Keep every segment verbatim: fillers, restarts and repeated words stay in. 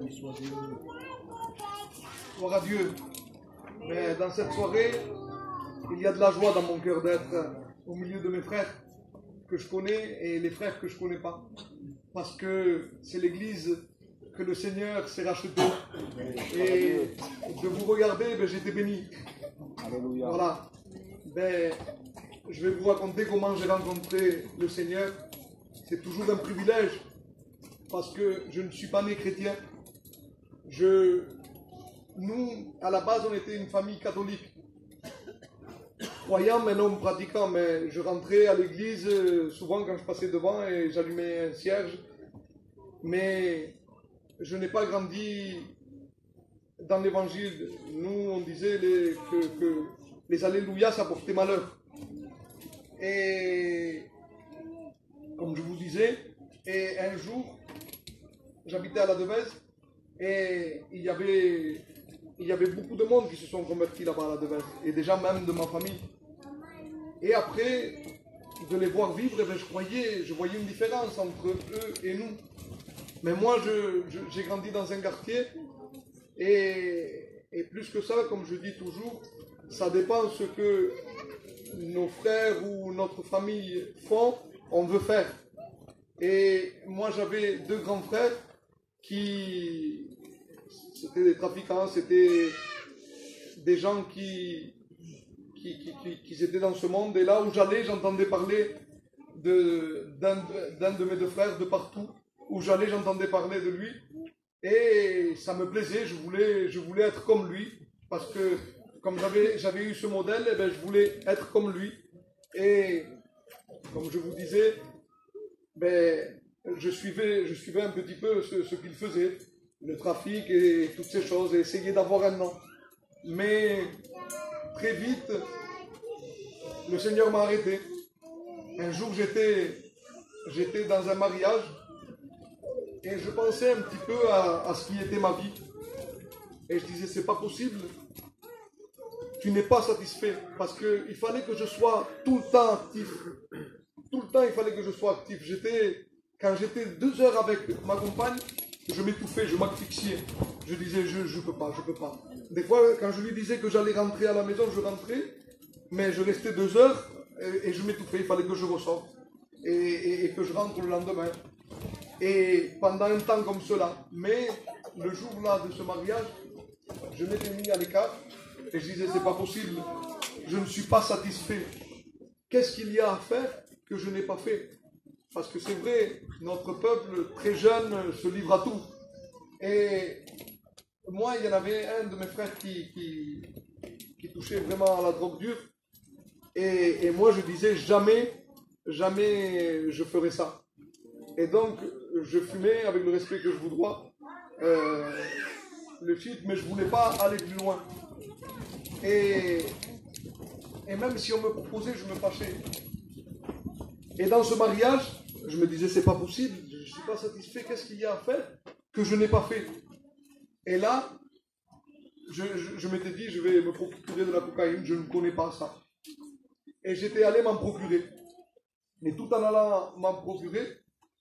Gloire à Dieu. Mais dans cette soirée, il y a de la joie dans mon cœur d'être au milieu de mes frères que je connais et les frères que je ne connais pas. Parce que c'est l'église que le Seigneur s'est racheté. Et de vous regarder, ben, j'étais béni. Alléluia. Voilà. Ben, je vais vous raconter comment j'ai rencontré le Seigneur. C'est toujours un privilège parce que je ne suis pas né chrétien. Je, nous, à la base, on était une famille catholique. Croyant mais non pratiquant, mais je rentrais à l'église souvent quand je passais devant et j'allumais un cierge. Mais je n'ai pas grandi dans l'évangile. Nous, on disait les, que, que les alléluia, ça portait malheur. Et comme je vous disais, et un jour, j'habitais à la Devèze et il y avait, il y avait beaucoup de monde qui se sont convertis là-bas à la Devèze, et déjà même de ma famille. Et après, de les voir vivre, eh bien, je croyais, je voyais une différence entre eux et nous. Mais moi, je, je, j'ai grandi dans un quartier et, et plus que ça, comme je dis toujours, ça dépend ce que nos frères ou notre famille font, on veut faire. Et moi, j'avais deux grands frères qui, c'était des trafiquants, c'était des gens qui, qui, qui, qui, qui étaient dans ce monde. Et là où j'allais, j'entendais parler de, d'un, d'un de mes deux frères de partout. Où j'allais, j'entendais parler de lui. Et ça me plaisait, je voulais, je voulais être comme lui. Parce que comme j'avais, j'avais eu ce modèle, eh bien, je voulais être comme lui. Et comme je vous disais, ben, je, suivais, je suivais un petit peu ce, ce qu'il faisait. Le trafic et toutes ces choses. Et essayer d'avoir un nom. Mais très vite, le Seigneur m'a arrêté. Un jour, j'étais, j'étais dans un mariage. Et je pensais un petit peu à, à ce qui était ma vie. Et je disais, c'est pas possible. Tu n'es pas satisfait. Parce qu'il fallait que je sois tout le temps actif. Tout le temps, il fallait que je sois actif. J'étais, quand j'étais deux heures avec ma compagne, je m'étouffais, je m'asphyxiais. Je disais, je ne peux pas, je peux pas. Des fois, quand je lui disais que j'allais rentrer à la maison, je rentrais. Mais je restais deux heures et, et je m'étouffais. Il fallait que je ressorte. Et, et, et que je rentre le lendemain. Et pendant un temps comme cela, mais le jour-là de ce mariage, je m'étais mis à l'écart et je disais, c'est pas possible, je ne suis pas satisfait. Qu'est-ce qu'il y a à faire que je n'ai pas fait? Parce que c'est vrai, notre peuple très jeune se livre à tout. Et moi, il y en avait un de mes frères qui, qui, qui touchait vraiment à la drogue dure. Et, et moi, je disais, jamais, jamais je ferai ça. Et donc, je fumais avec le respect que je vous dois, euh, le shit, mais je ne voulais pas aller plus loin. Et, et même si on me proposait, je me fâchais. Et dans ce mariage, je me disais, c'est pas possible, je ne suis pas satisfait, qu'est-ce qu'il y a à faire que je n'ai pas fait? Et là, je, je, je m'étais dit, je vais me procurer de la cocaïne, je ne connais pas ça. Et j'étais allé m'en procurer. Mais tout en allant m'en procurer,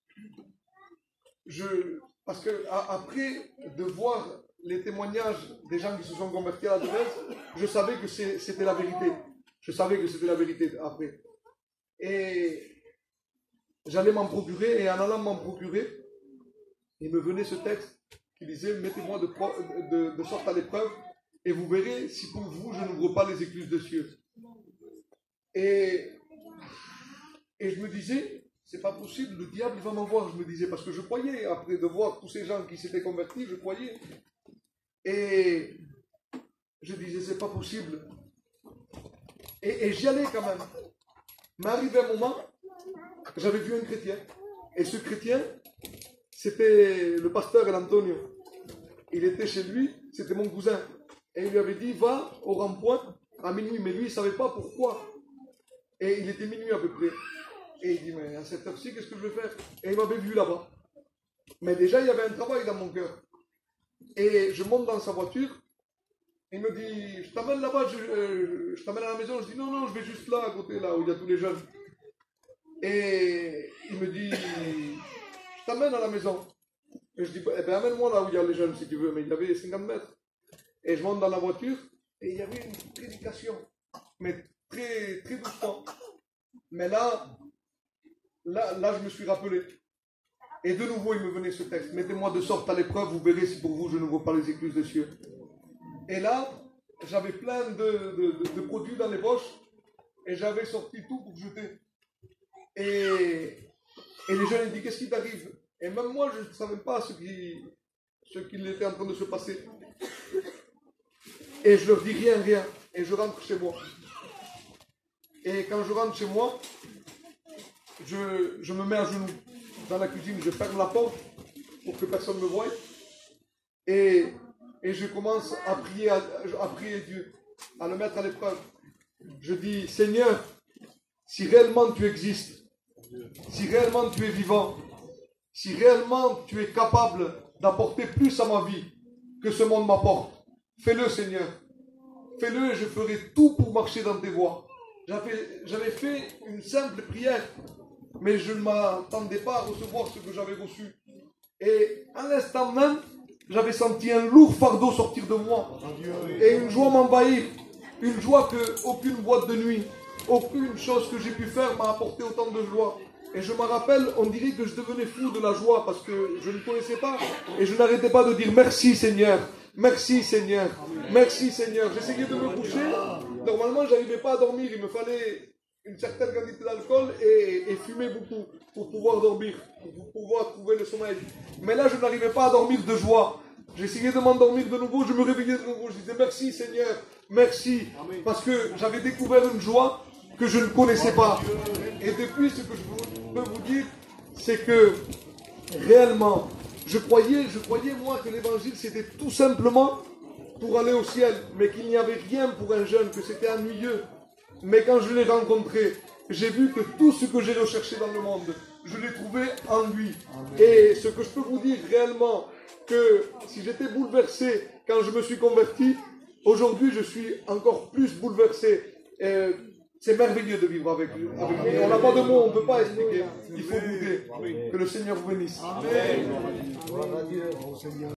Je, parce que à, après de voir les témoignages des gens qui se sont convertis à la Devèze, je savais que c'est, c'était la vérité. Je savais que c'était la vérité après. Et j'allais m'en procurer, et en allant m'en procurer, il me venait ce texte qui disait, mettez-moi de, de, de sorte à l'épreuve, et vous verrez si pour vous je n'ouvre pas les écluses des cieux. Et, et je me disais, c'est pas possible, le diable il va m'en voir, je me disais, parce que je croyais, après de voir tous ces gens qui s'étaient convertis, je croyais. Et je disais, c'est pas possible. Et, et j'y allais quand même. Mais arrivé un moment, j'avais vu un chrétien. Et ce chrétien, c'était le pasteur El Antonio. Il était chez lui, c'était mon cousin. Et il lui avait dit, va au rond-point à minuit. Mais lui, il ne savait pas pourquoi. Et il était minuit à peu près. Et il dit, mais à cette heure-ci, qu'est-ce que je vais faire? Et il m'avait vu là-bas. Mais déjà, il y avait un travail dans mon cœur. Et je monte dans sa voiture. Il me dit, je t'amène là-bas, je, euh, je t'amène à la maison. Je dis, non, non, je vais juste là, à côté, là, où il y a tous les jeunes. Et il me dit, je t'amène à la maison. Et je dis, eh ben amène-moi là où il y a les jeunes si tu veux, mais il y avait cinquante mètres. Et je monte dans la voiture, et il y avait une prédication, mais très, très doucement. Mais là, là, là, je me suis rappelé. Et de nouveau, il me venait ce texte. Mettez-moi de sorte à l'épreuve, vous verrez si pour vous je ne vaux pas les écluses des cieux. Et là, j'avais plein de, de, de, de produits dans les poches, et j'avais sorti tout pour jeter. Et, et les jeunes, ils disent, qu'est-ce qui t'arrive? Et même moi, je ne savais pas ce qui, ce qui était en train de se passer. Et je leur dis rien, rien. Et je rentre chez moi. Et quand je rentre chez moi, je, je me mets à genoux dans la cuisine, je ferme la porte pour que personne ne me voie. Et, et je commence à prier, à, à prier Dieu, à le mettre à l'épreuve. Je dis, Seigneur, si réellement tu existes, si réellement tu es vivant, si réellement tu es capable d'apporter plus à ma vie que ce monde m'apporte, fais-le Seigneur. Fais-le et je ferai tout pour marcher dans tes voies. J'avais fait une simple prière, mais je ne m'attendais pas à recevoir ce que j'avais reçu. Et à l'instant même, j'avais senti un lourd fardeau sortir de moi. Et une joie m'envahir. Une joie que aucune boîte de nuit, aucune chose que j'ai pu faire m'a apporté autant de joie. Et je me rappelle, on dirait que je devenais fou de la joie parce que je ne connaissais pas. Et je n'arrêtais pas de dire merci Seigneur, merci Seigneur, merci Seigneur. J'essayais de me coucher. Normalement, je n'arrivais pas à dormir. Il me fallait une certaine quantité d'alcool et, et fumer beaucoup pour pouvoir dormir, pour pouvoir trouver le sommeil. Mais là, je n'arrivais pas à dormir de joie. J'essayais de m'endormir de nouveau, je me réveillais de nouveau. Je disais merci Seigneur, merci. Parce que j'avais découvert une joie que je ne connaissais pas. Et depuis, ce que je peux vous dire, c'est que réellement, je croyais, je croyais moi que l'évangile c'était tout simplement pour aller au ciel, mais qu'il n'y avait rien pour un jeune, que c'était ennuyeux. Mais quand je l'ai rencontré, j'ai vu que tout ce que j'ai recherché dans le monde, je l'ai trouvé en lui. Et ce que je peux vous dire réellement, que si j'étais bouleversé quand je me suis converti, aujourd'hui je suis encore plus bouleversé. Et c'est merveilleux de vivre avec lui. Avec lui. On n'a pas de mots, on ne peut pas expliquer. Il faut goûter. Que le Seigneur vous bénisse. Amen.